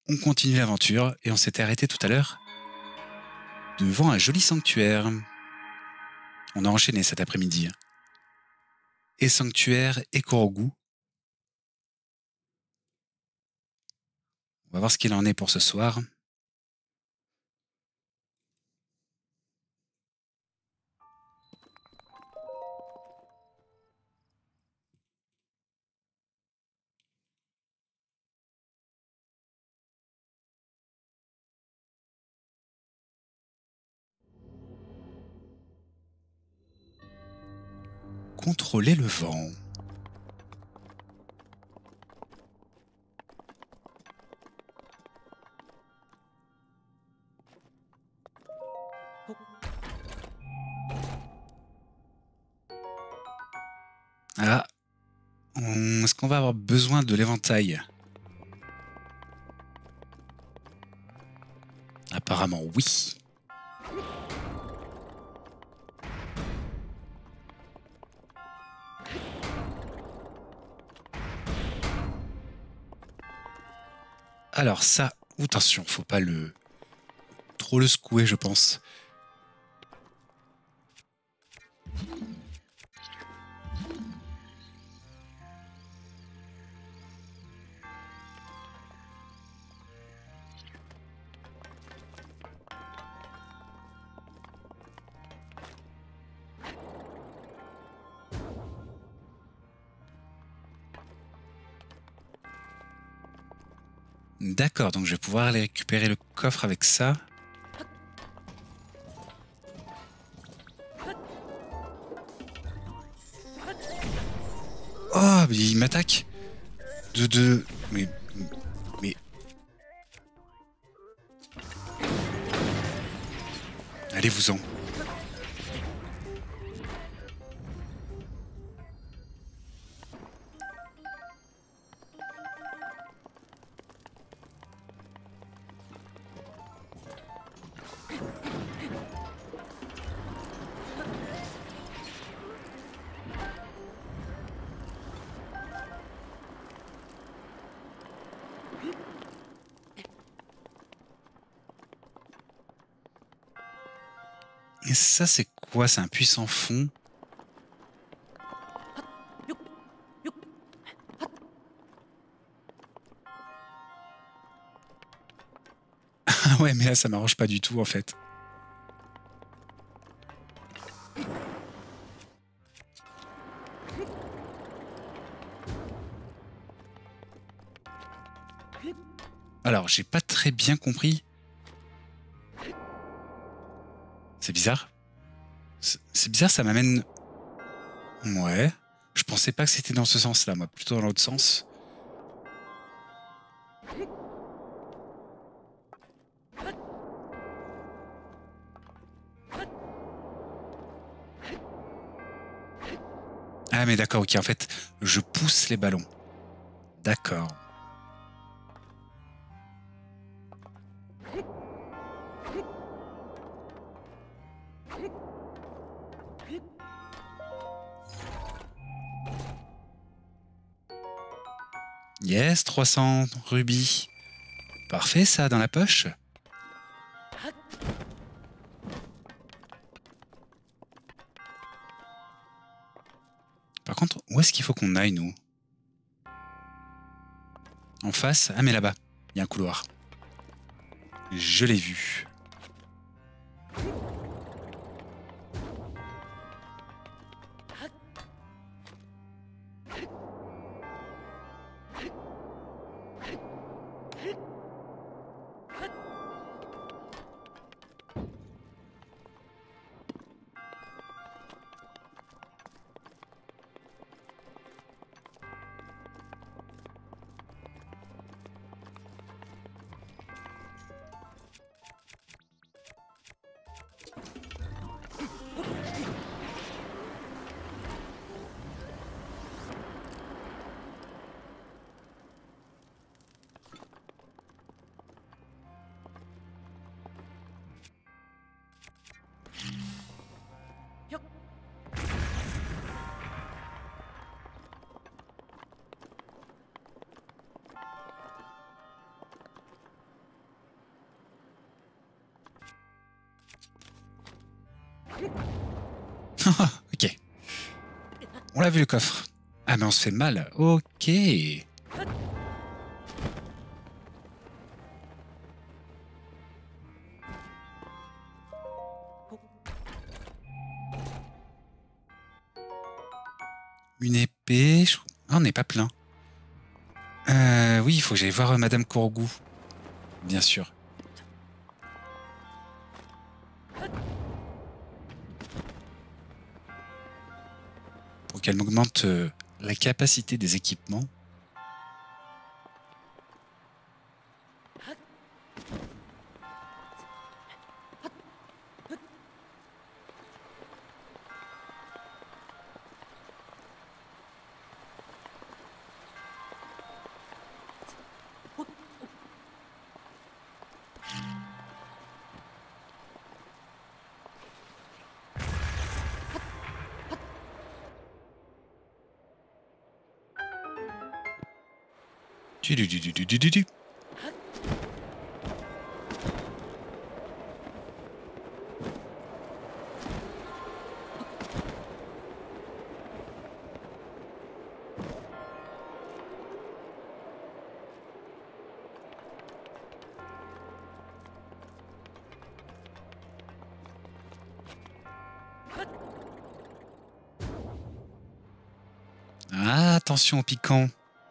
on continue l'aventure et on s'était arrêté tout à l'heure devant un joli sanctuaire. On a enchaîné cet après-midi. Et sanctuaire et Korogu. On va voir ce qu'il en est pour ce soir. Contrôler le vent. Ah, est-ce qu'on va avoir besoin de l'éventail? Apparemment oui. Alors ça, attention, faut pas trop le secouer, je pense. D'accord, donc je vais pouvoir aller récupérer le coffre avec ça. Oh, mais il m'attaque. Mais... Allez-vous-en. Et ça, c'est quoi? C'est un puissant fond. Ah ouais, mais là, ça m'arrange pas du tout, en fait. Alors, j'ai pas très bien compris. C'est bizarre. C'est bizarre, ça m'amène... Ouais. Je pensais pas que c'était dans ce sens-là, moi. Plutôt dans l'autre sens. Ah, mais d'accord, ok. En fait, je pousse les ballons. D'accord. Yes, 300 rubis. Parfait, ça, dans la poche. Par contre, où est-ce qu'il faut qu'on aille, nous? En face? Ah, mais là-bas. Il y a un couloir. Je l'ai vu. Ok. On l'a vu le coffre. Ah mais on se fait mal. Ok. Une épée. Ah, on n'est pas plein. Oui, il faut que j'aille voir Madame Kourgou. Bien sûr. Pour qu'elle m'augmente la capacité des équipements. Du. Ah, attention au piquant.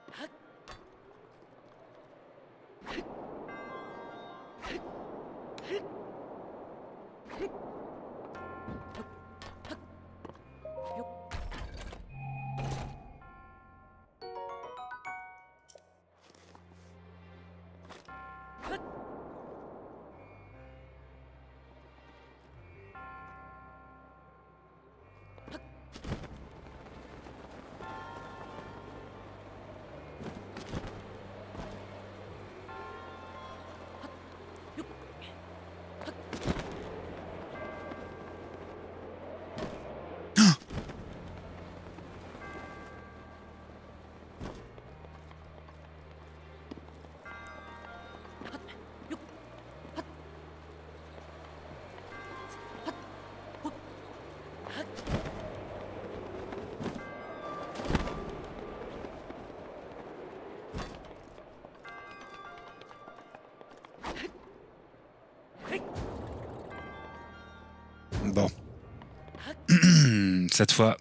Bon. Cette fois,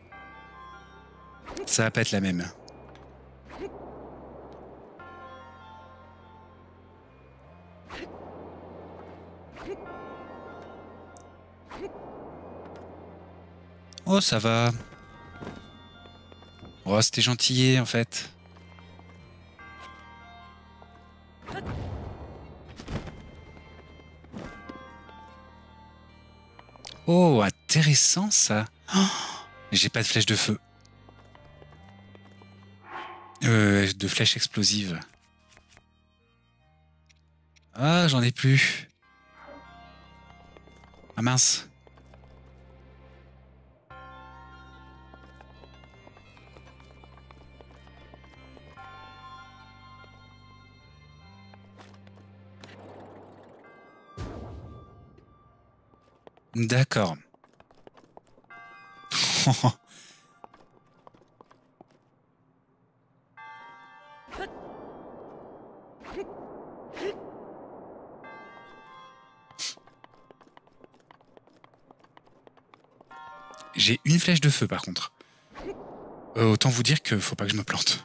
ça va pas être la même. Oh, ça va. Oh, c'était gentillé, en fait. Oh, intéressant, ça. Oh, j'ai pas de flèche de feu. De flèche explosive. Ah, j'en ai plus. Ah mince. D'accord. J'ai une flèche de feu, par contre. Autant vous dire que faut pas que je me plante.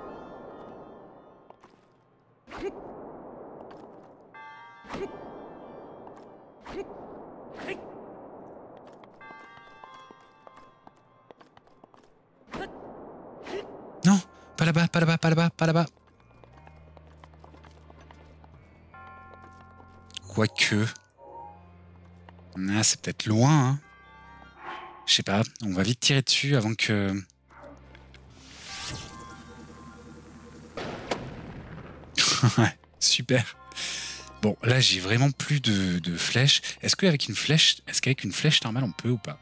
Non, pas là-bas, pas là-bas, pas là-bas, pas là-bas. Quoique. Ah, c'est peut-être loin, hein. Je sais pas, on va vite tirer dessus avant que... Ouais, super. Bon, là, j'ai vraiment plus de flèches. Est-ce qu'avec une flèche normale, on peut ou pas?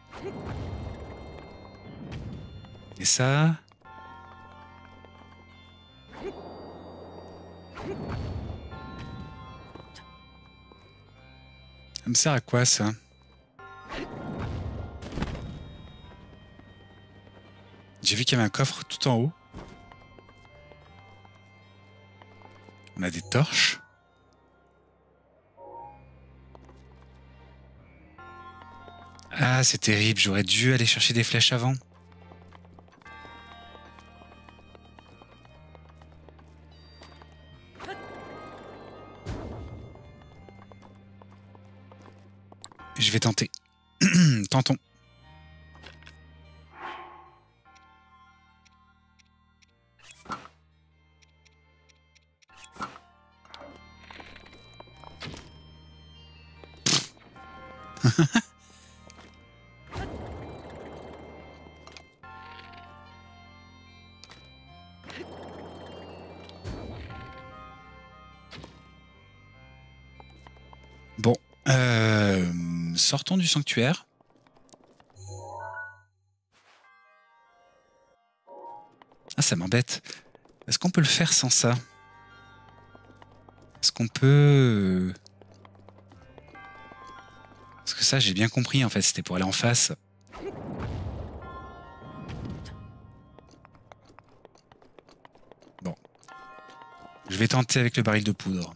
Et ça... Ça me sert à quoi, ça? J'ai vu qu'il y avait un coffre tout en haut. On a des torches. Ah, c'est terrible, j'aurais dû aller chercher des flèches avant. Je vais tenter. Tentons. Bon, sortons du sanctuaire. Ah, ça m'embête. Est-ce qu'on peut le faire sans ça? Est-ce qu'on peut... Parce que ça, j'ai bien compris, en fait, c'était pour aller en face. Bon. Je vais tenter avec le baril de poudre.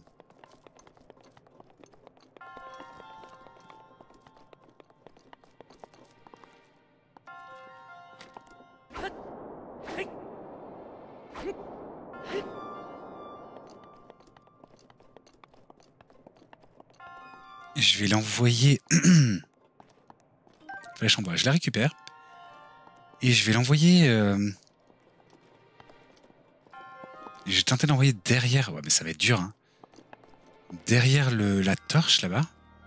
Je vais l'envoyer... Flèche en bois, je la récupère. Et je vais l'envoyer... J'ai tenté d'envoyer derrière... Ouais, mais ça va être dur, hein. Derrière la torche, là-bas.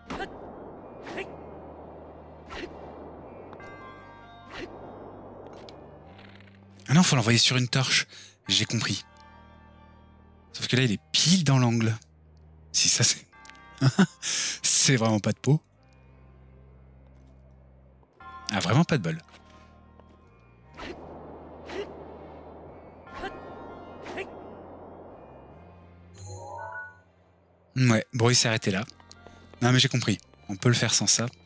Ah non, faut l'envoyer sur une torche. J'ai compris. Sauf que là, il est pile dans l'angle. Si ça, c'est... c'est vraiment pas de peau. Ah, vraiment pas de bol. Ouais, bon, il s'est arrêté là. Non, mais j'ai compris. On peut le faire sans ça.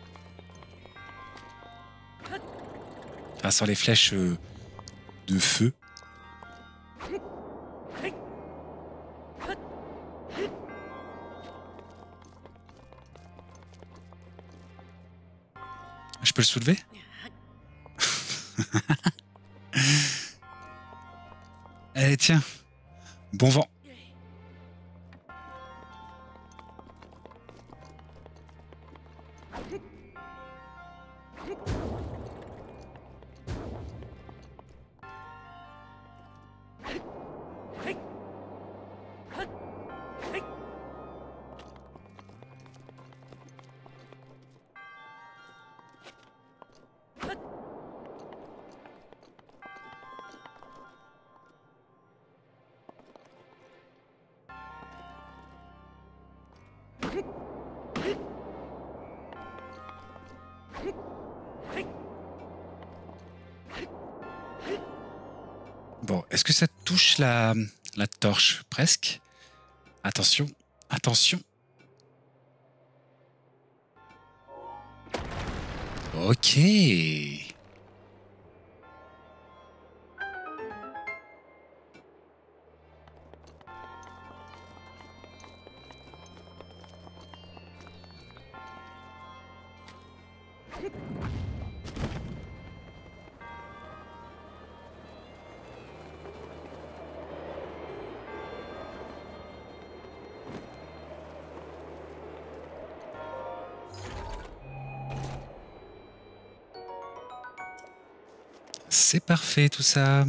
Enfin, sans les flèches de feu. Je peux le soulever? Allez, tiens. Bon vent. Bon, est-ce que ça touche la torche? Presque. Attention, attention. Ok. C'est parfait tout ça.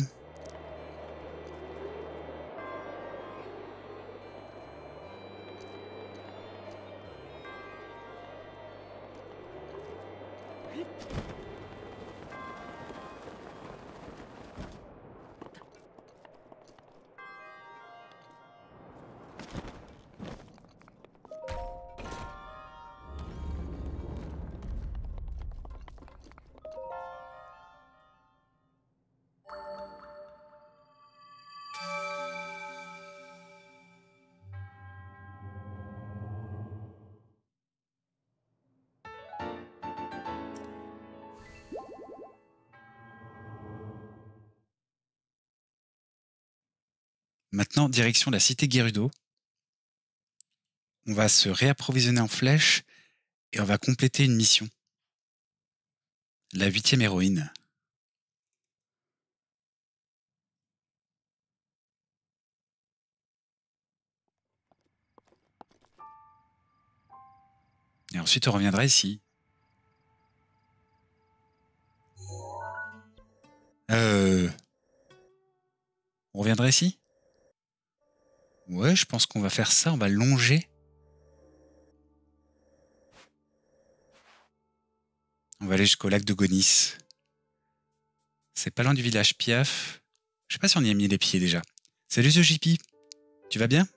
Maintenant, direction la cité Gerudo. On va se réapprovisionner en flèches et on va compléter une mission. La 8e héroïne. Et ensuite, on reviendra ici. On reviendra ici? Ouais, je pense qu'on va faire ça. On va longer. On va aller jusqu'au lac de Gonis. C'est pas loin du village Piaf. Je sais pas si on y a mis les pieds déjà. Salut The JP. Tu vas bien?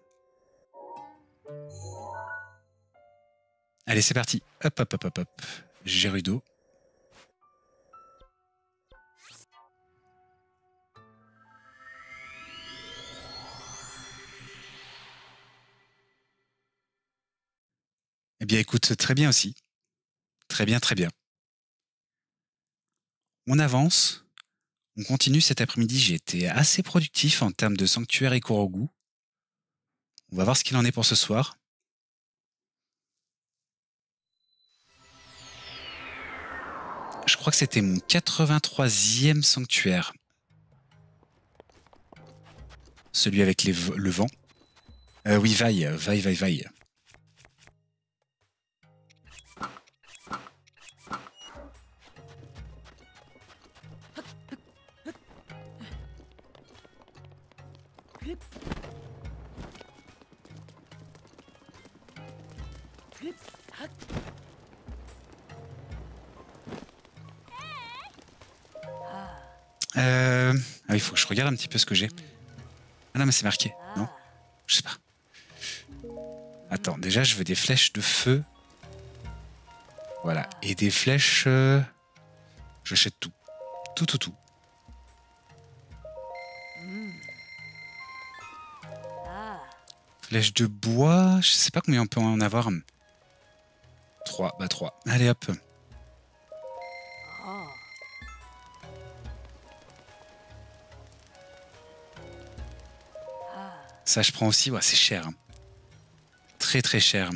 Allez, c'est parti. Hop, hop, hop, hop, hop. Gerudo. Eh bien, écoute, très bien aussi. Très bien, très bien. On avance. On continue cet après-midi. J'ai été assez productif en termes de sanctuaire et Korogu. On va voir ce qu'il en est pour ce soir. Je crois que c'était mon 83e sanctuaire. Celui avec le vent. Oui, vaille. Ah, il faut que je regarde un petit peu ce que j'ai. Ah non, mais c'est marqué, non? Je sais pas. Attends, déjà, je veux des flèches de feu. Voilà. Et des flèches... J'achète tout. Tout. Flèches de bois... Je sais pas combien on peut en avoir. 3. Bah 3. Allez, hop. Ça, je prends aussi. Ouais, c'est cher. Très, très cher.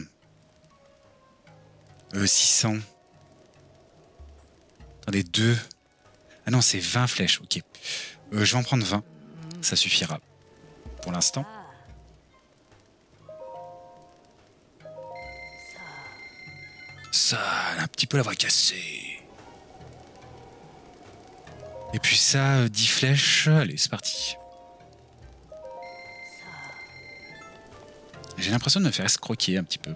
600. Attendez, 2. Ah non, c'est 20 flèches. Ok. Je vais en prendre 20. Ça suffira. Pour l'instant. Ça, un petit peu la voix cassée. Et puis ça, 10 flèches. Allez, c'est parti. J'ai l'impression de me faire escroquer un petit peu.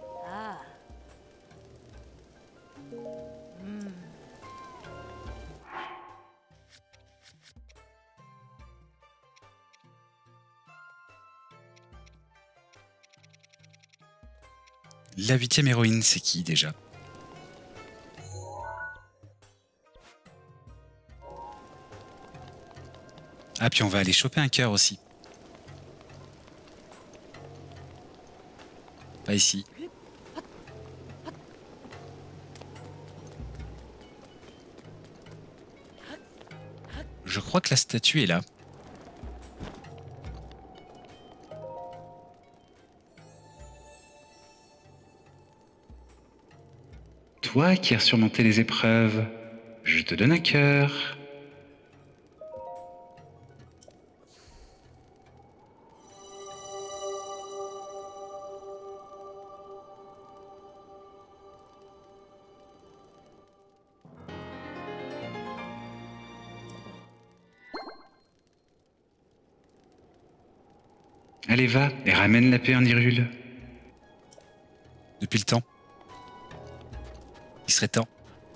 La 8e héroïne, c'est qui déjà? Ah, puis on va aller choper un cœur aussi. Pas ici. Je crois que la statue est là. Toi qui as surmonté les épreuves, je te donne un cœur. Allez, va et ramène la paix en Hyrule. Depuis le temps. Il serait temps.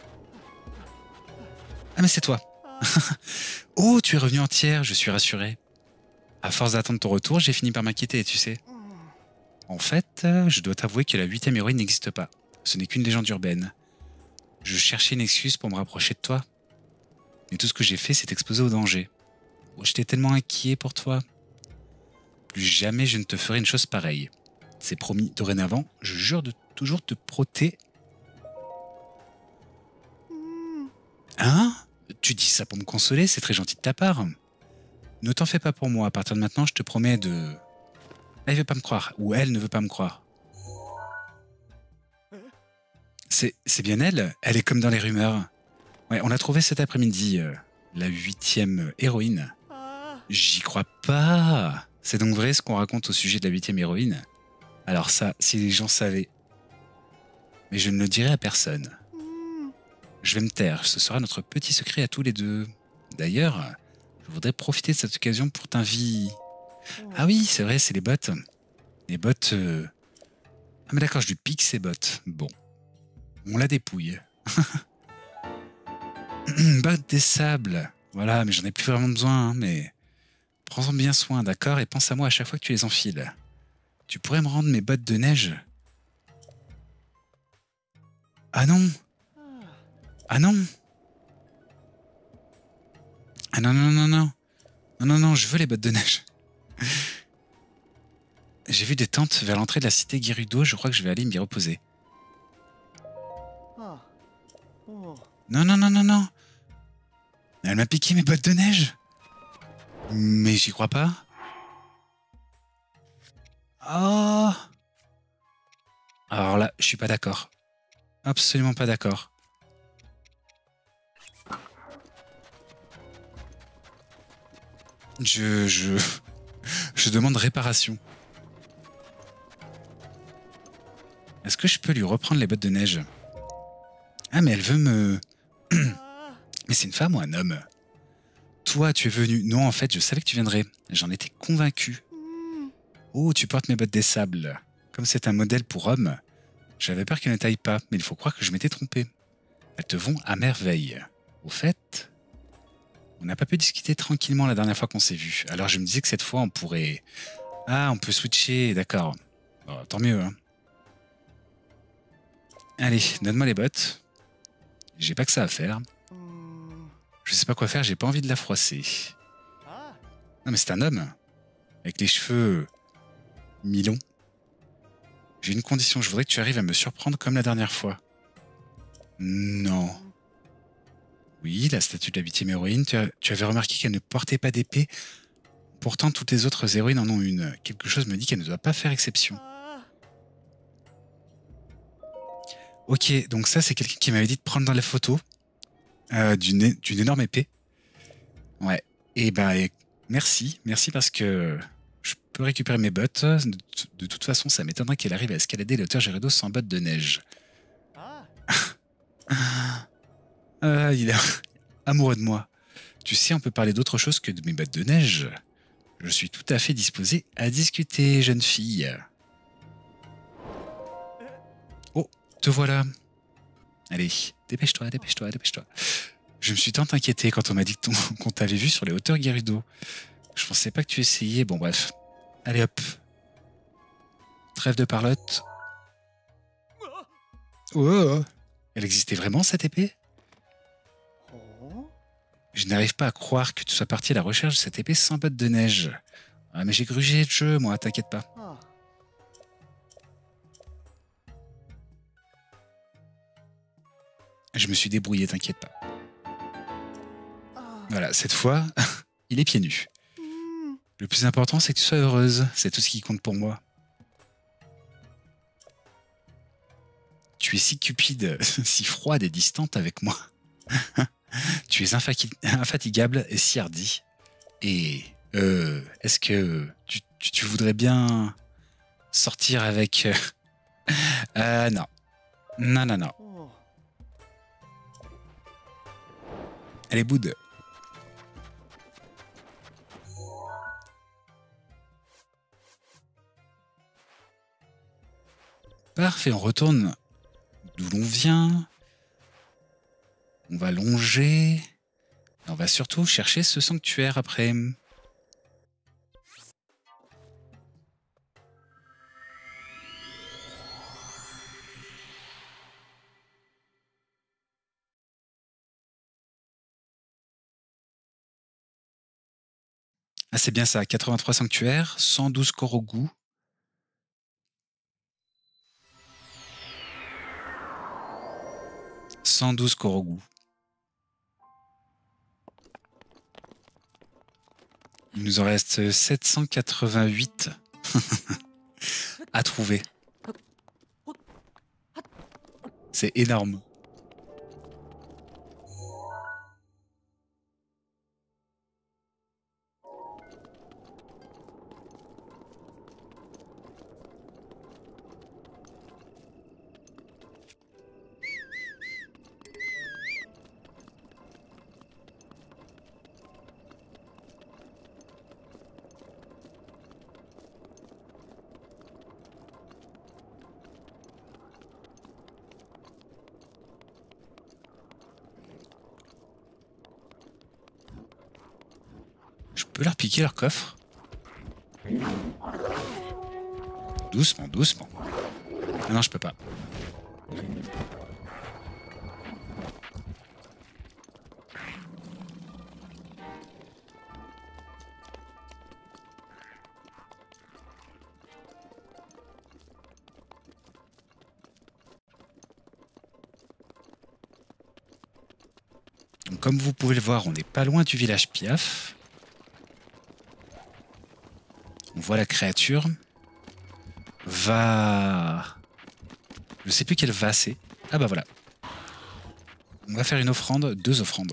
Ah, mais c'est toi. Oh, tu es revenu entière, je suis rassuré. À force d'attendre ton retour, j'ai fini par m'inquiéter, tu sais. En fait, je dois t'avouer que la 8e héroïne n'existe pas. Ce n'est qu'une légende urbaine. Je cherchais une excuse pour me rapprocher de toi. Mais tout ce que j'ai fait, c'est exposer au danger. Oh, j'étais tellement inquiet pour toi. Plus jamais je ne te ferai une chose pareille. C'est promis, dorénavant, je jure de toujours te protéger. Hein? Tu dis ça pour me consoler, c'est très gentil de ta part. Ne t'en fais pas pour moi. À partir de maintenant, je te promets de... Elle veut pas me croire. Ou elle ne veut pas me croire. C'est bien elle. Elle est comme dans les rumeurs. Ouais, on l'a trouvée cet après-midi. La 8e héroïne. J'y crois pas. C'est donc vrai ce qu'on raconte au sujet de la 8e héroïne? Alors ça, si les gens savaient. Mais je ne le dirai à personne. Je vais me taire. Ce sera notre petit secret à tous les deux. D'ailleurs, je voudrais profiter de cette occasion pour t'inviter. Ah oui, c'est vrai, c'est les bottes. Les bottes... Ah mais d'accord, je lui pique ses bottes. Bon, on la dépouille. Bottes des sables. Voilà, mais j'en ai plus vraiment besoin, hein, mais... Prends-en bien soin, d'accord? Et pense à moi à chaque fois que tu les enfiles. Tu pourrais me rendre mes bottes de neige? Ah non! Ah non! Ah non, non, non, non! Non, non, non, je veux les bottes de neige. J'ai vu des tentes vers l'entrée de la cité Gerudo, je crois que je vais aller m'y reposer. Non, non, non, non, non! Elle m'a piqué mes bottes de neige! Mais j'y crois pas. Oh! Alors là, je suis pas d'accord. Absolument pas d'accord. Je demande réparation. Est-ce que je peux lui reprendre les bottes de neige? Ah, mais elle veut me... Mais c'est une femme ou un homme? Toi, tu es venu... Non, en fait, je savais que tu viendrais. J'en étais convaincu. Oh, tu portes mes bottes des sables. Comme c'est un modèle pour homme, j'avais peur qu'elles ne taillent pas, mais il faut croire que je m'étais trompé. Elles te vont à merveille. Au fait, on n'a pas pu discuter tranquillement la dernière fois qu'on s'est vu. Alors je me disais que cette fois, on pourrait... Ah, on peut switcher, d'accord. Bon, tant mieux, hein. Allez, donne-moi les bottes. J'ai pas que ça à faire. Je sais pas quoi faire, j'ai pas envie de la froisser. Non, mais c'est un homme. Avec les cheveux mi-longs. J'ai une condition, je voudrais que tu arrives à me surprendre comme la dernière fois. Non. Oui, la statue de la 8e héroïne, tu avais remarqué qu'elle ne portait pas d'épée. Pourtant, toutes les autres héroïnes en ont une. Quelque chose me dit qu'elle ne doit pas faire exception. Ok, donc ça, c'est quelqu'un qui m'avait dit de prendre dans la photo d'une énorme épée. Ouais. Et ben, merci parce que je peux récupérer mes bottes. De toute façon, ça m'étonnerait qu'elle arrive à escalader les hauteurs Gerudo sans bottes de neige. Il est amoureux de moi. Tu sais, on peut parler d'autre chose que de mes bottes de neige. Je suis tout à fait disposé à discuter, jeune fille. Oh, te voilà. Allez, dépêche-toi, dépêche-toi, dépêche-toi. Je me suis tant inquiété quand on m'a dit qu'on t'avait vu sur les hauteurs Gerudo. Je pensais pas que tu essayais. Bon, bref. Allez hop. Trêve de parlotte. Oh, elle existait vraiment, cette épée? Je n'arrive pas à croire que tu sois parti à la recherche de cette épée sans bottes de neige. Ah, mais j'ai grugé de jeu, moi, t'inquiète pas. Je me suis débrouillé, t'inquiète pas. Voilà, cette fois, il est pieds nus. Le plus important, c'est que tu sois heureuse. C'est tout ce qui compte pour moi. Tu es si cupide, si froide et distante avec moi. Tu es infatigable et si hardi. Et est-ce que tu voudrais bien sortir avec... non. Non, non, non. Allez, boude. Parfait, on retourne d'où l'on vient. On va longer. Et on va surtout chercher ce sanctuaire après. Ah, c'est bien ça, 83 sanctuaires, 112 Korogu. « 112 Korogu. Il nous en reste 788 à trouver. C'est énorme. Je peux leur piquer leur coffre? Doucement, doucement. Ah non, je peux pas. Donc, comme vous pouvez le voir, on n'est pas loin du village Piaf. On voit la créature. Va... Je sais plus quel va c'est. Ah bah voilà. On va faire une offrande, 2 offrandes.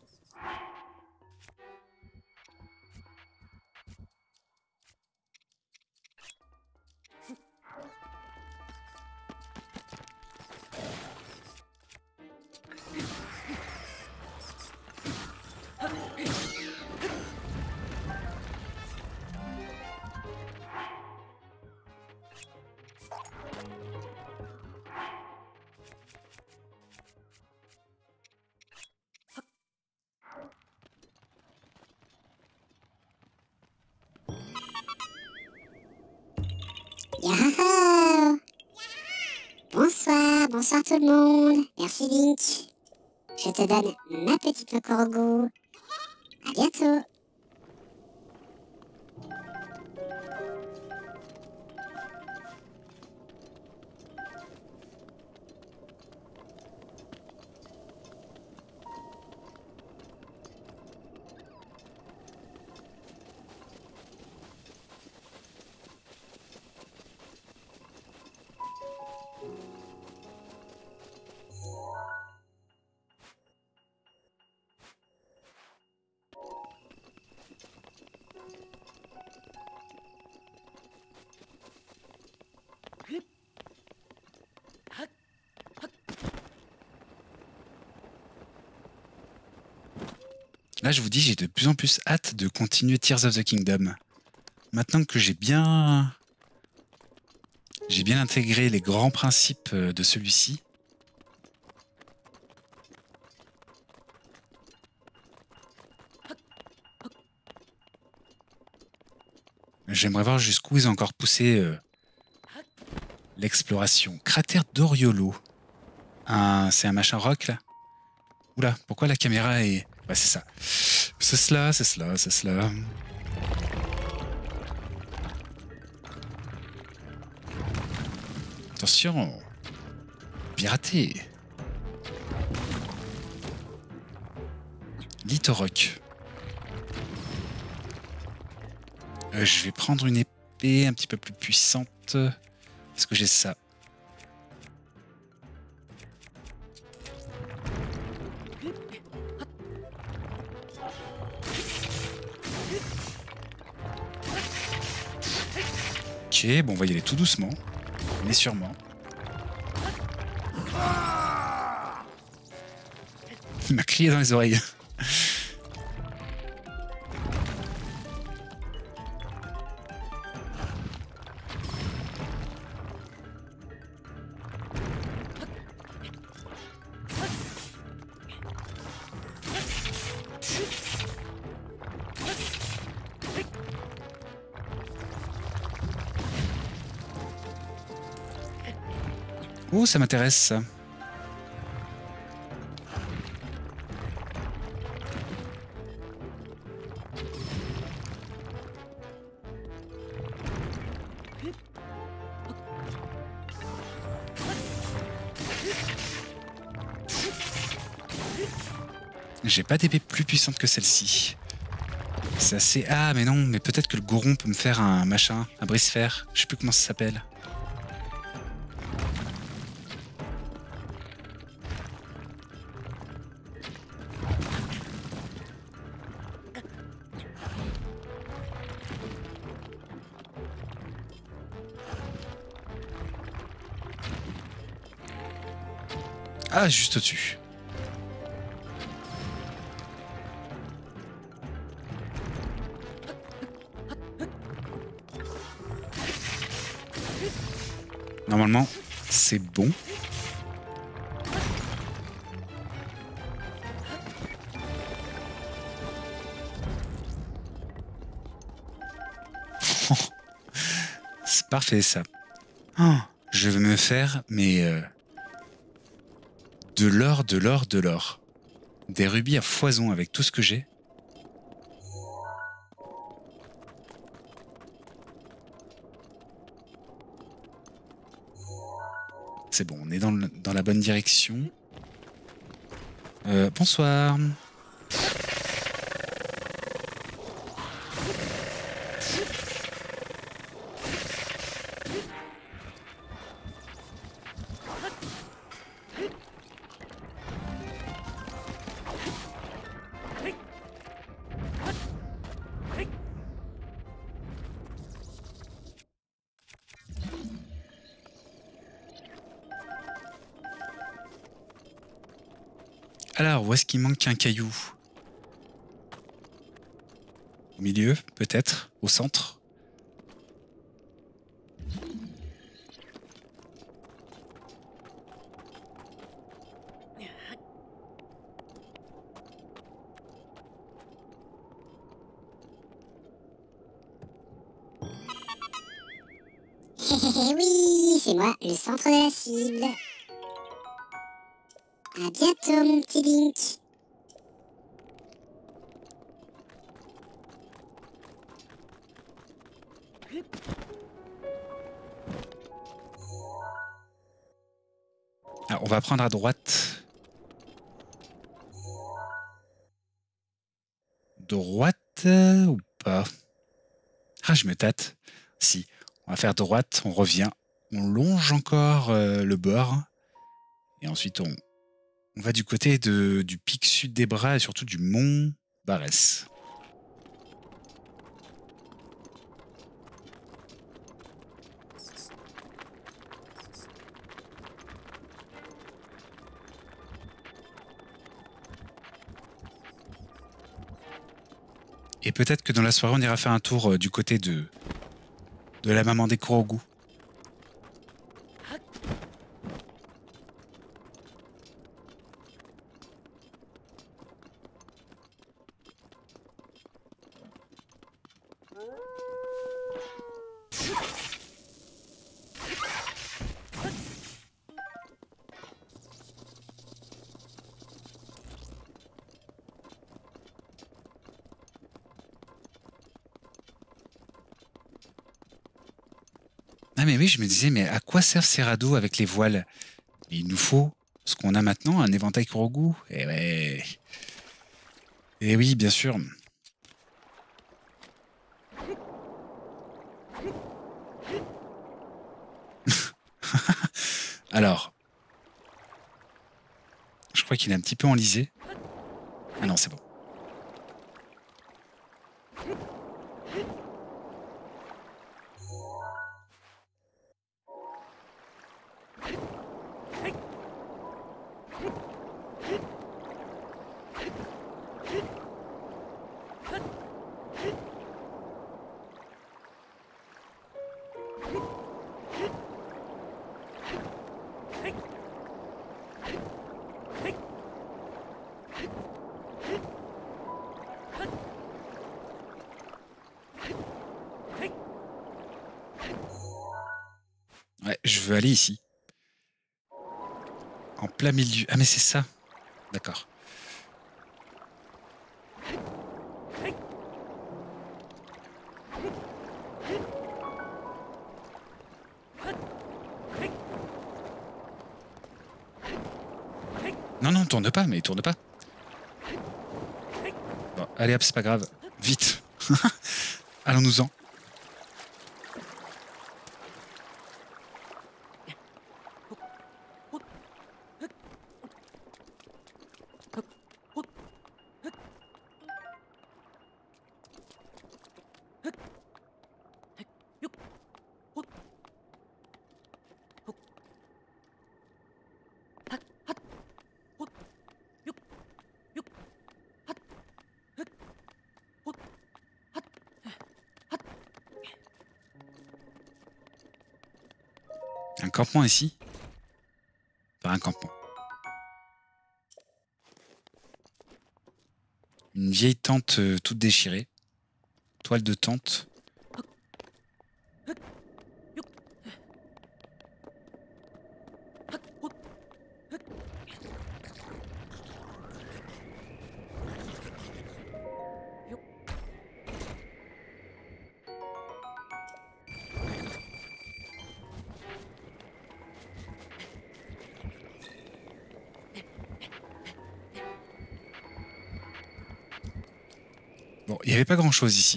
Yahaha! Bonsoir, bonsoir tout le monde. Merci Link. Je te donne ma petite noix corbeau. À bientôt. Là, je vous dis, j'ai de plus en plus hâte de continuer Tears of the Kingdom. Maintenant que j'ai bien intégré les grands principes de celui-ci. J'aimerais voir jusqu'où ils ont encore poussé l'exploration. Cratère d'Oriolo. C'est un machin rock, là. Oula, pourquoi la caméra est... Ouais, c'est ça. C'est cela, c'est cela, c'est cela. Attention. Pirater. Lithorock. Je vais prendre une épée un petit peu plus puissante. Parce que j'ai ça. Ok, bon, on va y aller tout doucement. Mais sûrement. Il m'a crié dans les oreilles. Oh, ça m'intéresse, ça. J'ai pas d'épée plus puissante que celle-ci. C'est assez... Ah, mais non, mais peut-être que le goron peut me faire un machin, un brise-fer. Je sais plus comment ça s'appelle. Ah, juste au-dessus. Normalement, c'est bon. C'est parfait ça. Oh, je vais me faire, mais de l'or, de l'or, de l'or. Des rubis à foison avec tout ce que j'ai. C'est bon, on est dans la bonne direction. Bonsoir. Alors, où est-ce qu'il manque un caillou? Au milieu, peut-être? Au centre? Oui, c'est moi, le centre de la cible. À bientôt, mon petit Link. Alors, on va prendre à droite. Droite ou pas? Ah, je me tâte. Si, on va faire droite, on revient. On longe encore le bord. Et ensuite, on va du côté du pic sud des bras et surtout du mont Barès. Et peut-être que dans la soirée, on ira faire un tour du côté de la maman des Kurogu. Ah mais oui, je me disais, mais à quoi servent ces radeaux avec les voiles? Il nous faut ce qu'on a maintenant, un éventail Kurogu. Eh ouais. Eh oui, bien sûr. Alors, je crois qu'il est un petit peu enlisé. Ah non, c'est bon. Ouais, je veux aller ici. En plein milieu. Ah mais c'est ça. D'accord. Non, non, tourne pas, mais tourne pas. Bon, allez hop, c'est pas grave. Vite. Allons-nous-en. Un campement ici? Pas un campement. Une vieille tente toute déchirée. Toile de tente. Bon, il n'y avait pas grand-chose ici.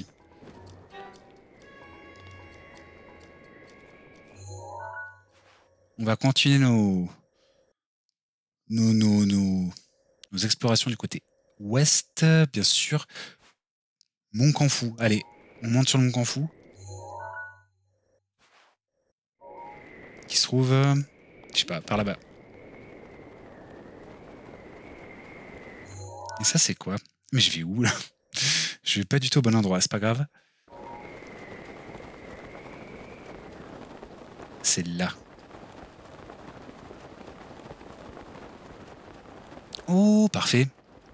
On va continuer nos explorations du côté ouest, bien sûr. Mont Canfou. Allez, on monte sur le Mont Canfou. Qui se trouve, je sais pas, par là-bas. Et ça, c'est quoi? Mais je vais où, là? Je vais pas du tout au bon endroit, c'est pas grave. C'est là. Oh, parfait.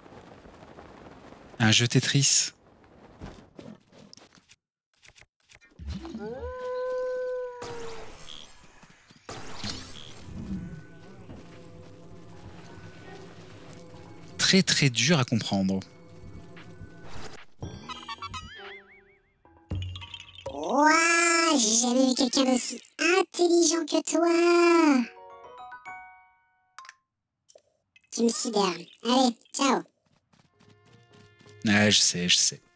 Un jeu Tetris. Très très dur à comprendre. Ouah, j'ai jamais vu quelqu'un d'aussi intelligent que toi. Tu me sidères. Allez, ciao. Ah, je sais, je sais.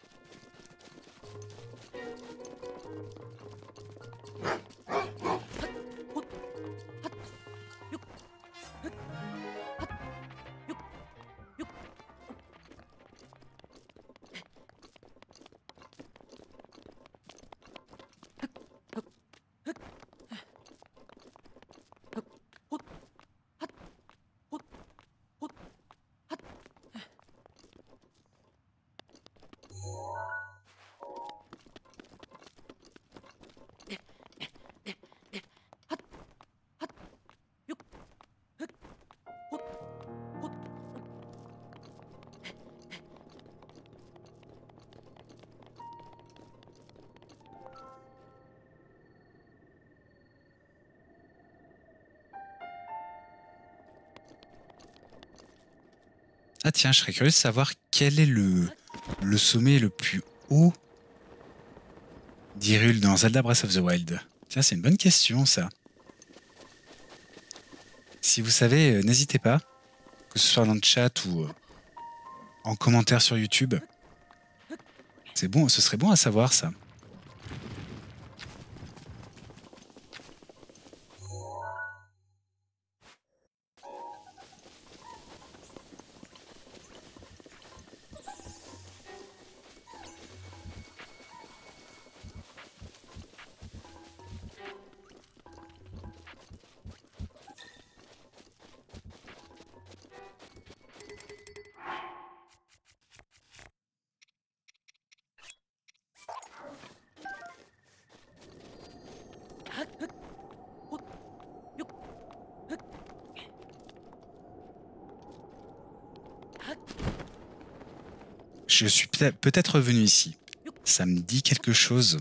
Ah tiens, je serais curieux de savoir quel est le sommet le plus haut d'Hyrule dans Zelda Breath of the Wild. Tiens, c'est une bonne question, ça. Si vous savez, n'hésitez pas, que ce soit dans le chat ou en commentaire sur YouTube. C'est bon, ce serait bon à savoir, ça. Je suis peut-être venu ici. Ça me dit quelque chose.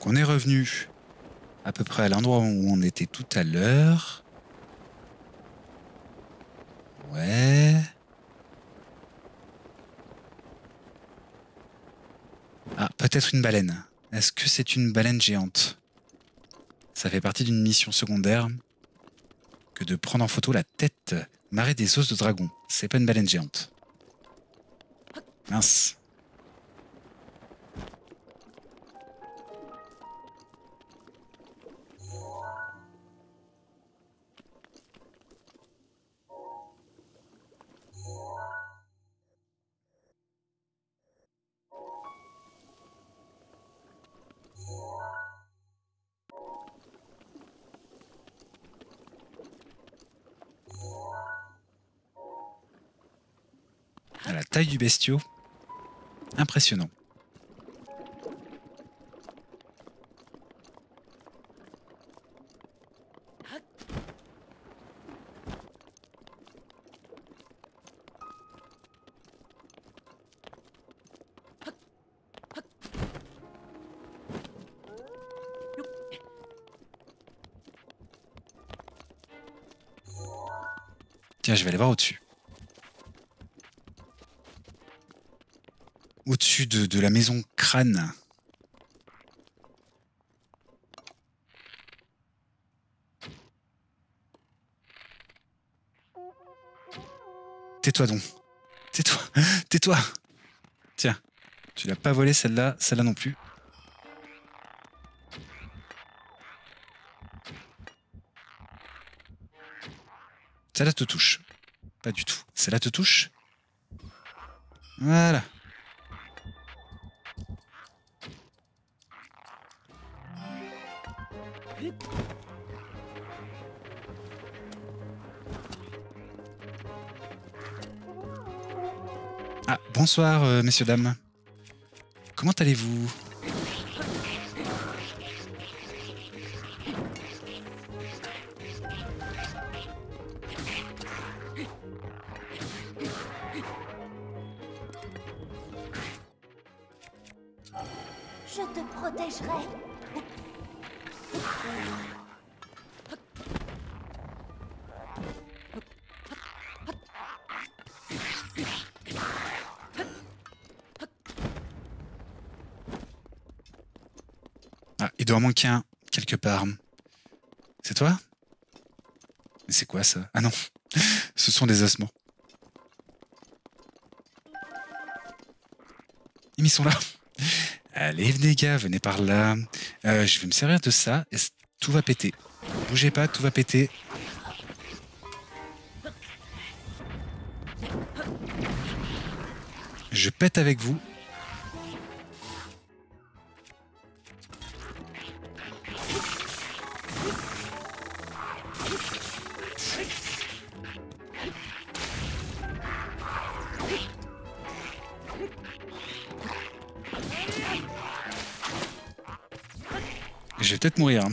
Donc on est revenu à peu près à l'endroit où on était tout à l'heure. Ouais. Ah, peut-être une baleine. Est-ce que c'est une baleine géante? Ça fait partie d'une mission secondaire que de prendre en photo la tête marée des os de dragon. C'est pas une baleine géante. Mince. À la taille du bestiau, impressionnant. Tiens, je vais aller voir au-dessus. Au-dessus de la maison crâne. Tais-toi donc. Tais-toi. Tais-toi. Tiens, tu l'as pas volée celle-là, celle-là non plus. Celle-là te touche. Pas du tout. Celle-là te touche. Voilà. Ah, bonsoir, messieurs, dames. Comment allez-vous? Je te protégerai. Ah, il doit en manquer un, quelque part. C'est toi? Mais c'est quoi ça? Ah non, ce sont des ossements. Ils sont là. Allez, venez gars, venez par là. Je vais me servir de ça et tout va péter. Bougez pas, tout va péter. Je pète avec vous. Je vais peut-être mourir. Hein.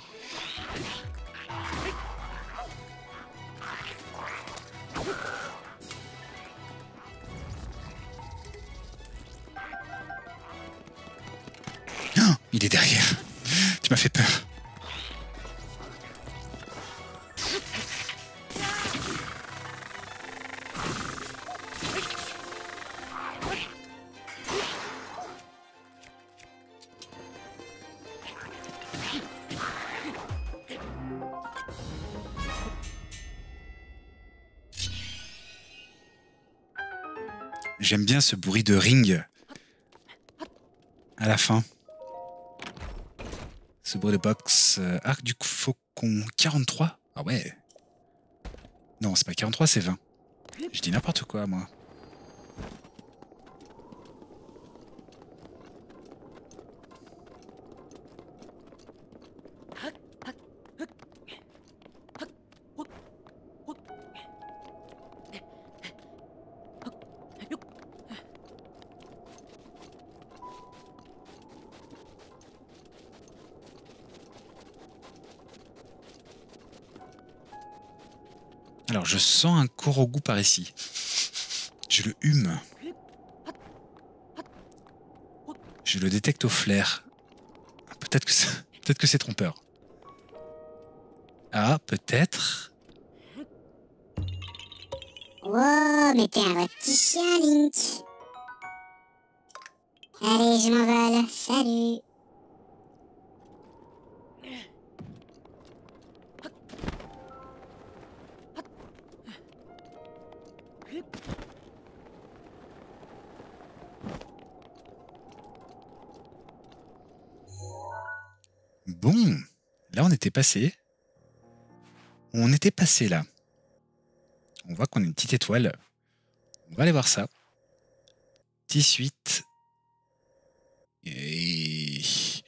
Oh, il est derrière. Tu m'as fait peur. J'aime bien ce bruit de ring à la fin. Ce bruit de boxe. Arc du faucon 43. Ah ouais. Non, c'est pas 43, c'est 20. Je dis n'importe quoi, moi. Alors, je sens un Korogu par ici. Je le hume. Je le détecte au flair. peut-être que c'est trompeur. Ah, peut-être. Wow, mais t'es un vrai petit chien, Link. Allez, je m'envole. Salut. Bon, là on était passé. On était passé là. On voit qu'on a une petite étoile. On va aller voir ça. 18. Et...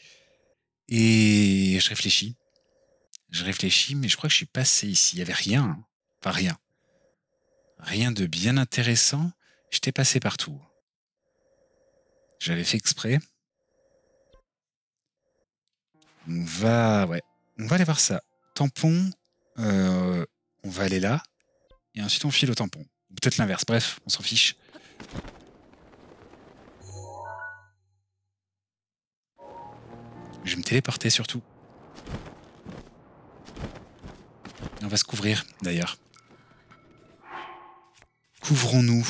Et je réfléchis. Je réfléchis, mais je crois que je suis passé ici. Il n'y avait rien. Hein. Enfin, rien. Rien de bien intéressant. J'étais passé partout. J'avais fait exprès. Ouais. On va aller voir ça. Tampon. On va aller là. Et ensuite, on file au tampon. Ou peut-être l'inverse. Bref, on s'en fiche. Je vais me téléporter surtout. On va se couvrir, d'ailleurs. Couvrons-nous.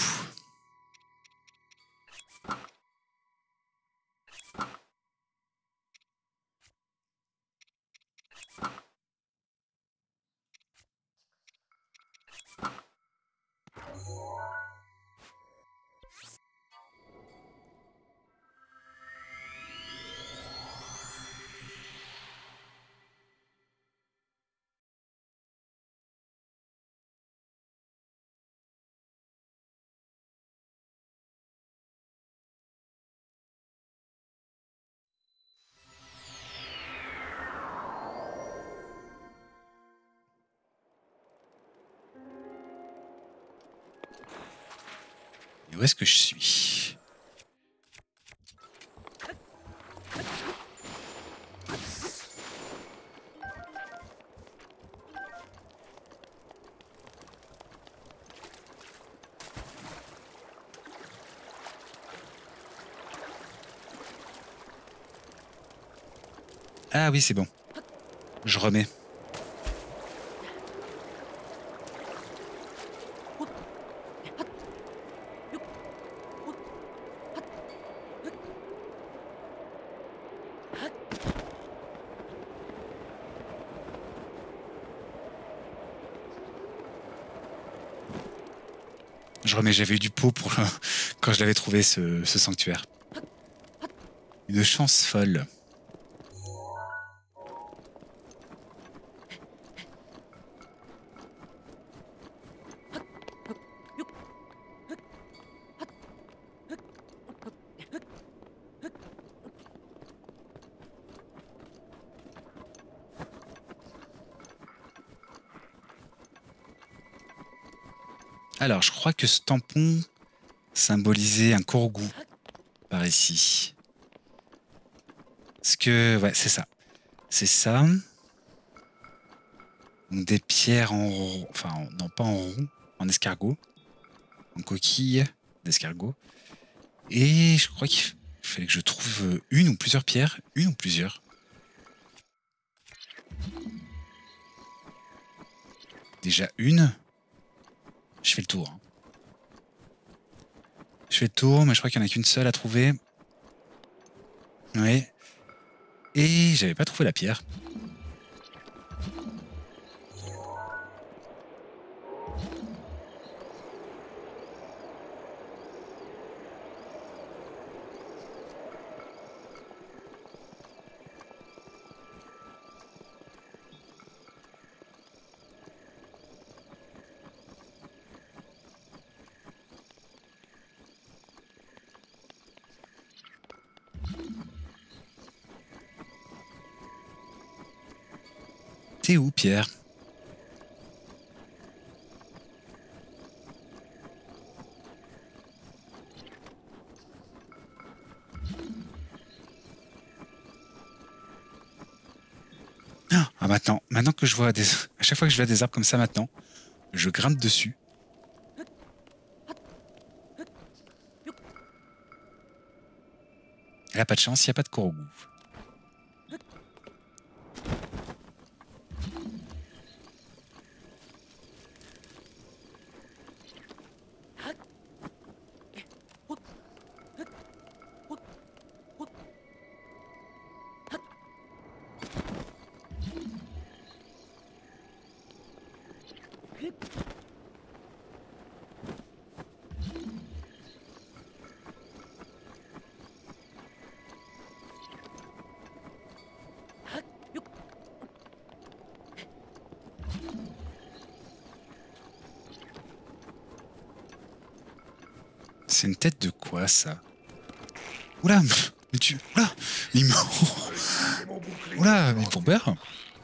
Et où est-ce que je suis? Ah oui, c'est bon. Je remets. Je remets, j'avais eu du pot pour quand je l'avais trouvé ce sanctuaire. Une chance folle. Alors, je crois que ce tampon symbolisait un Korgu par ici. Parce que, ouais, c'est ça. C'est ça. Donc des pierres en rond, enfin, non pas en rond, en escargot, en coquille d'escargot. Et je crois qu'il fallait que je trouve une ou plusieurs pierres, une ou plusieurs. Déjà une. Je fais le tour. Hein. Je fais le tour, mais je crois qu'il n'y en a qu'une seule à trouver. Ouais. Et j'avais pas trouvé la pierre. T'es où, Pierre? Ah, maintenant que je vois des... À chaque fois que je vois des arbres comme ça maintenant, je grimpe dessus. Elle a pas de chance, il n'y a pas de Korgu. C'est une tête de quoi, ça? Oula, mais tu... Oula, il me... Oula, mais pour beurre.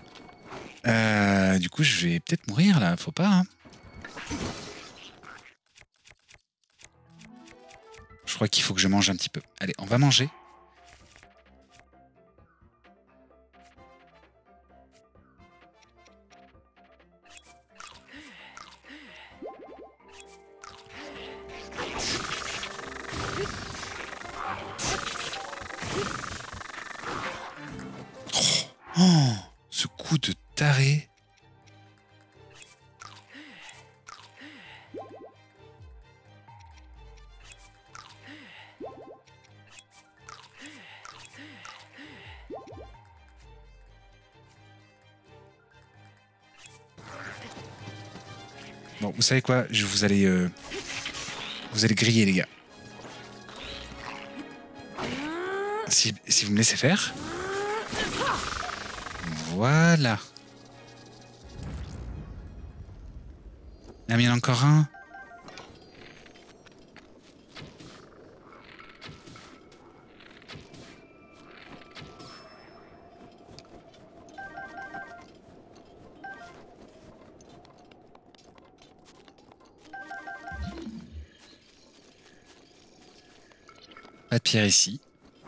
Du coup, je vais peut-être mourir, là. Faut pas, hein. Je crois qu'il faut que je mange un petit peu. Allez, on va manger. Oh, ce coup de taré. Bon, vous savez quoi? Vous allez griller, les gars. Si vous me laissez faire. Voilà. Ah, mais il y en a encore un. Pas de pierre ici.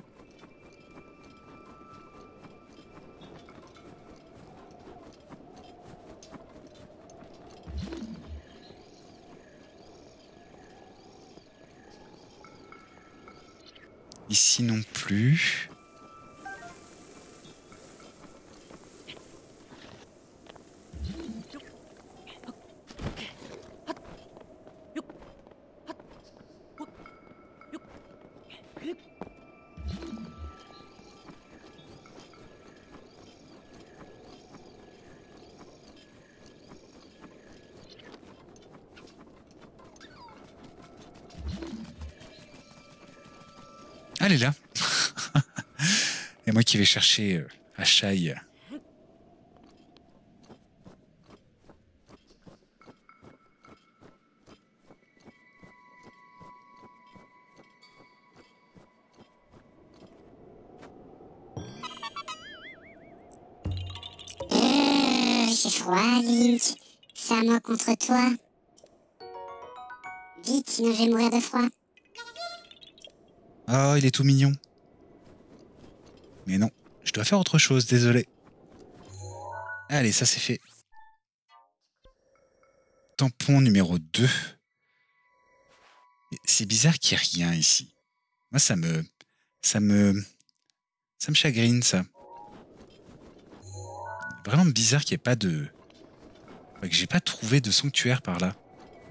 Ici non plus. Elle est là. Et moi qui vais chercher à Shai. J'ai froid, Link. C'est à moi contre toi. Vite, sinon je vais mourir de froid. Oh, il est tout mignon. Mais non, je dois faire autre chose, désolé. Allez, ça c'est fait. Tampon numéro 2. C'est bizarre qu'il n'y ait rien ici. Moi, ça me chagrine, ça. Vraiment bizarre qu'il n'y ait pas de... que j'ai pas trouvé de sanctuaire par là.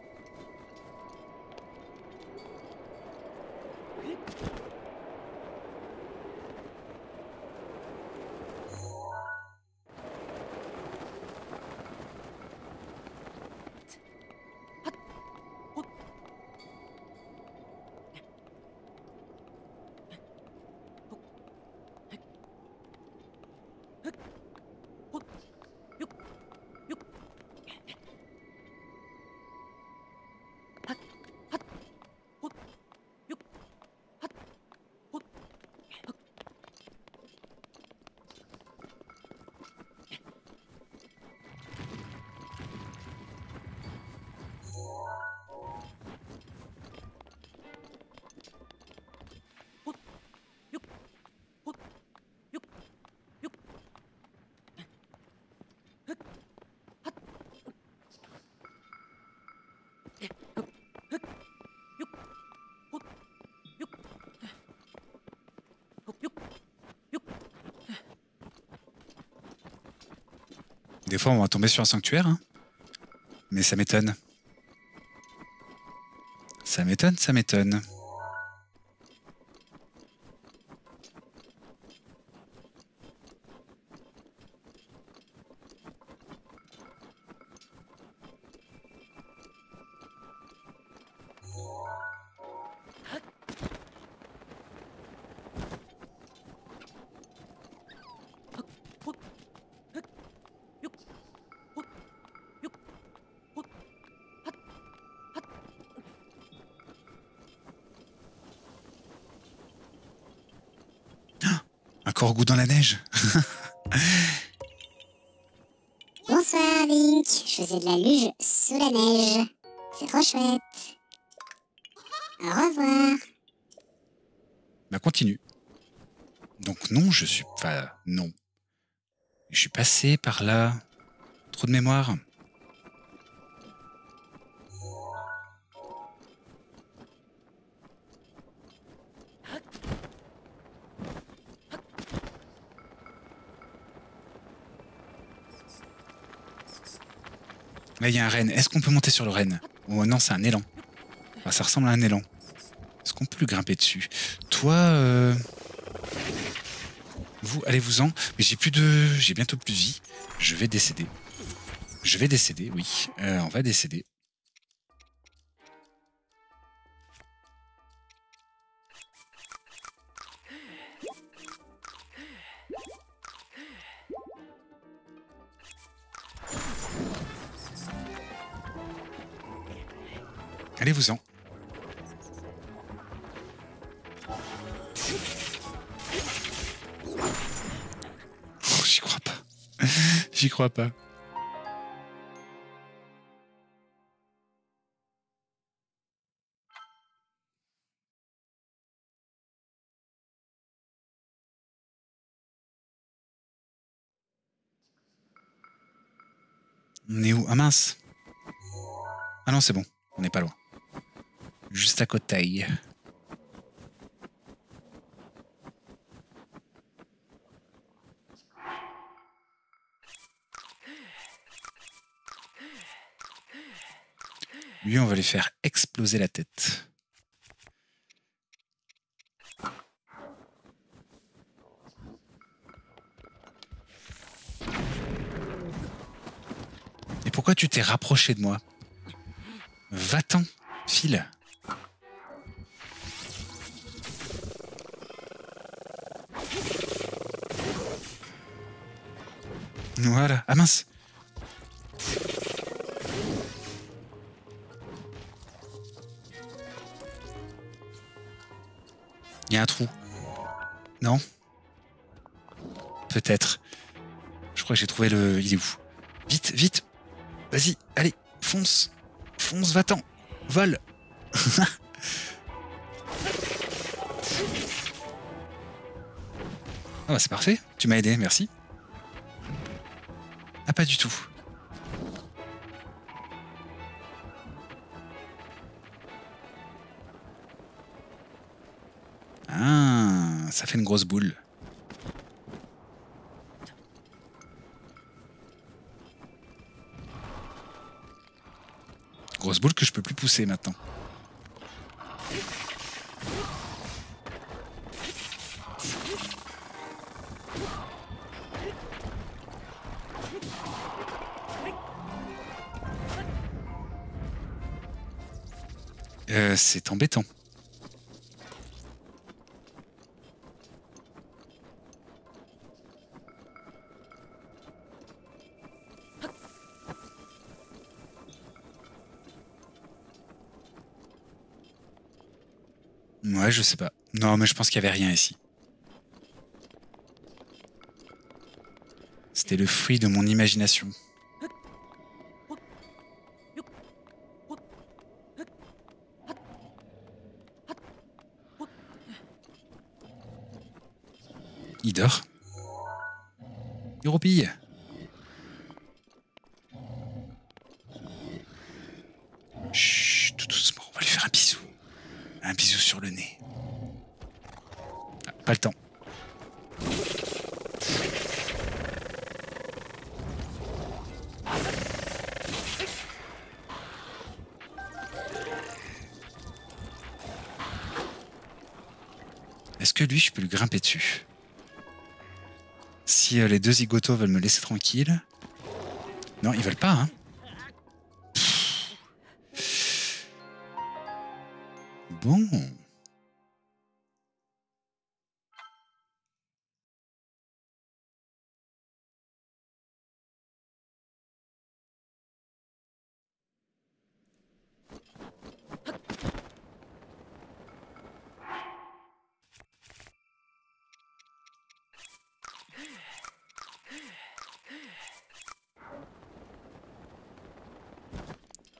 Des fois, on va tomber sur un sanctuaire, hein. Mais ça m'étonne. Ça m'étonne, ça m'étonne. corbeau dans la neige. Bonsoir Link, je faisais de la luge sous la neige. C'est trop chouette. Au revoir. Bah continue. Donc non, je suis pas... Non. Je suis passé par là. Trop de mémoire. Là, il y a un renne. Est-ce qu'on peut monter sur le renne? Oh non, c'est un élan. Enfin, ça ressemble à un élan. Est-ce qu'on peut lui grimper dessus? Toi, vous, allez-vous-en. Mais j'ai bientôt plus de vie. Je vais décéder. Je vais décéder, oui. On va décéder. Allez-vous-en. Oh, j'y crois pas. J'y crois pas. On est où? Ah mince. Ah non, c'est bon. On n'est pas loin. Juste à côté. Lui, on va lui faire exploser la tête. Et pourquoi tu t'es rapproché de moi? Va-t'en, file. Voilà. Ah mince. Il y a un trou. Non? Peut-être. Je crois que j'ai trouvé le... Il est où? Vite, vite. Vas-y, allez, fonce. Fonce, va-t'en. Vole. Ah bah c'est parfait. Tu m'as aidé, merci. Ah, pas du tout. Ah, ça fait une grosse boule. Grosse boule que je peux plus pousser maintenant. C'est embêtant. Ouais, je sais pas. Non, mais je pense qu'il y avait rien ici. C'était le fruit de mon imagination. Il dort. Il roupille. Chut, tout doucement, on va lui faire un bisou. Un bisou sur le nez. Ah, pas le temps. Est-ce que lui, je peux lui grimper dessus? Si les deux zigotos veulent me laisser tranquille. Non, ils veulent pas, hein. Bon.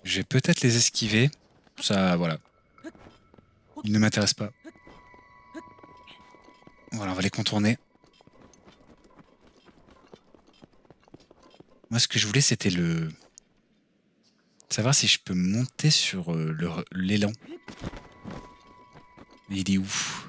Je vais peut-être les esquiver. Ça, voilà. Ils ne m'intéressent pas. Voilà, on va les contourner. Moi, ce que je voulais, c'était savoir si je peux monter sur l'élan. Mais il est où?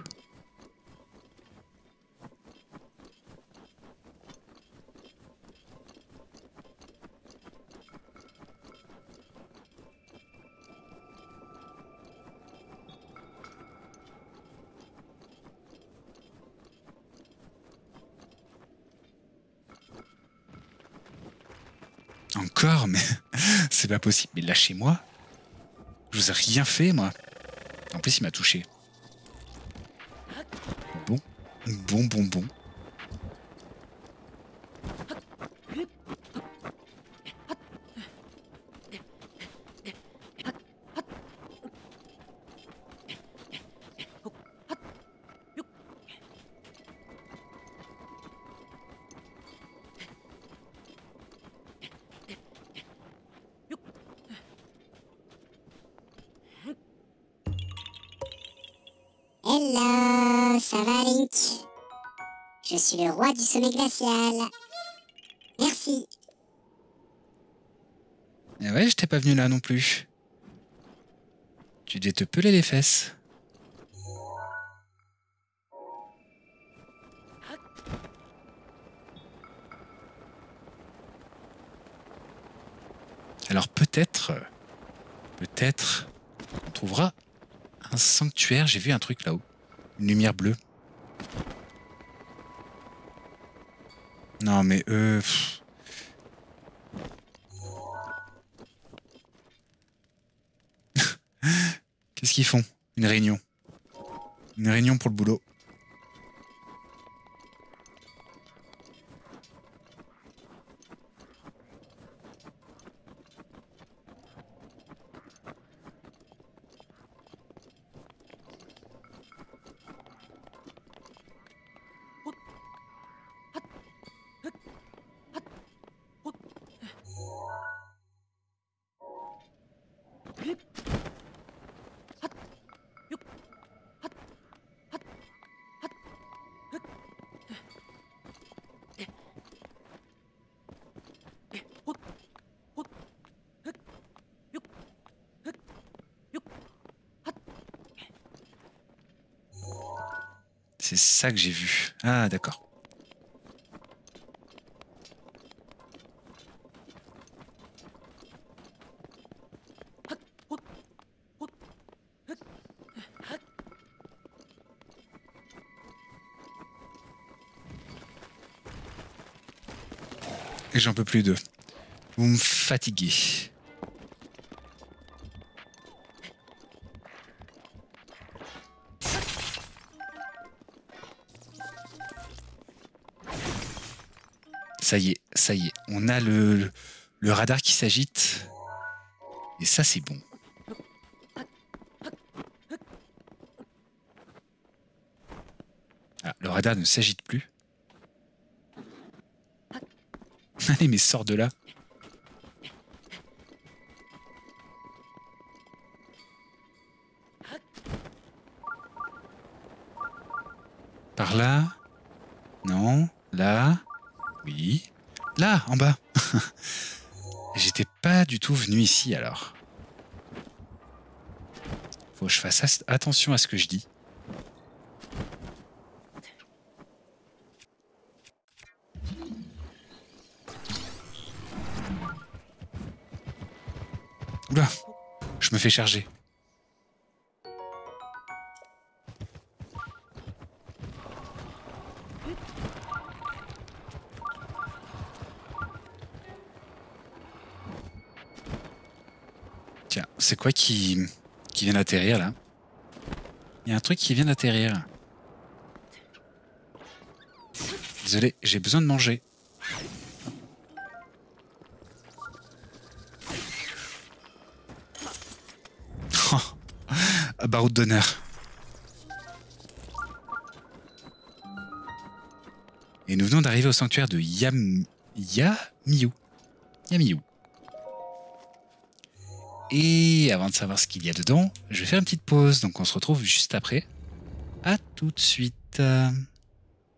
Encore, mais c'est pas possible. Mais lâchez-moi. Je vous ai rien fait, moi. En plus, il m'a touché. Bon. Bon. Hello, ça va Link? Je suis le roi du sommet glacial. Merci. Et ouais, je t'ai pas venu là non plus. Tu devais te peler les fesses. Alors peut-être, on trouvera un sanctuaire. J'ai vu un truc là-haut. Une lumière bleue. Non mais qu'est-ce qu'ils font? Une réunion. Une réunion pour le boulot. C'est ça que j'ai vu. Ah, d'accord. Et j'en peux plus d'eux. Vous me fatiguez. Ça y est. On a le radar qui s'agite. Et ça, c'est bon. Ah, le radar ne s'agite plus. Allez, mais sors de là. Par là? Non. Là? Oui. Là, en bas. J'étais pas du tout venu ici, alors. Faut que je fasse attention à ce que je dis. Oula, je me fais charger. Tiens, c'est quoi qui vient d'atterrir là? Il y a un truc qui vient d'atterrir. Désolé, j'ai besoin de manger. Baroud d'honneur. Et nous venons d'arriver au sanctuaire de Yamiou. Et avant de savoir ce qu'il y a dedans, je vais faire une petite pause. Donc on se retrouve juste après. À tout de suite.